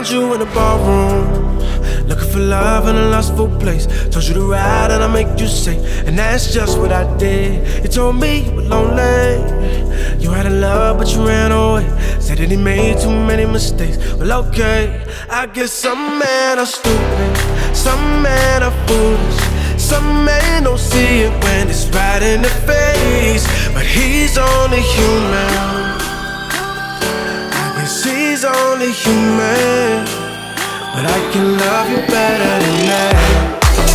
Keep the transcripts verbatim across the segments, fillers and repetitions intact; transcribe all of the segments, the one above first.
found you in the ballroom, looking for love in a lustful place. Told you to ride and I make you say, and that's just what I did. You told me you were lonely, you had a love but you ran away. Said that he made too many mistakes. Well okay, I guess some men are stupid, some men are foolish, some men don't see it when it's right in the face. But he's only human, I guess he's only human. But I can love you better than that.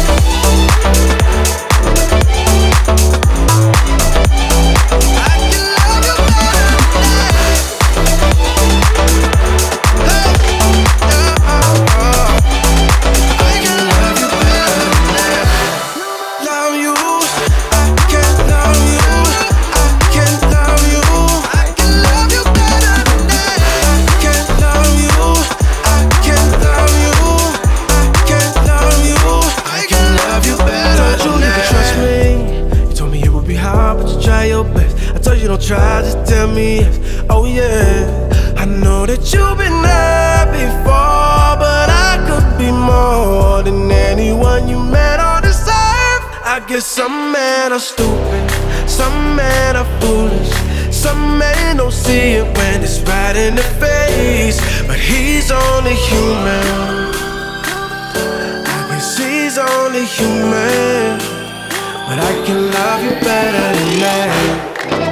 Try, just tell me yes. Oh yeah, I know that you've been there before, but I could be more than anyone you met on this earth. I guess some men are stupid, some men are foolish, some men don't see it when it's right in the face. But he's only human, I guess he's only human. But I can love you better than that.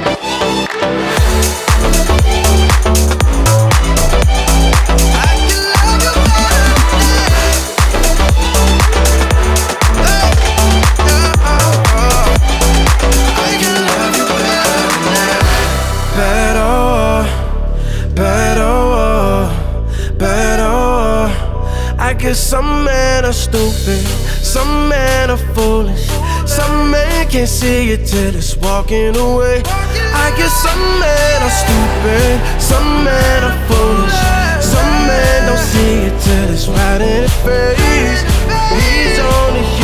Some men are stupid, some men are foolish, some men can't see it till it's walking away. I guess some men are stupid, some men are foolish, some men don't see it till it's right in the face. He's only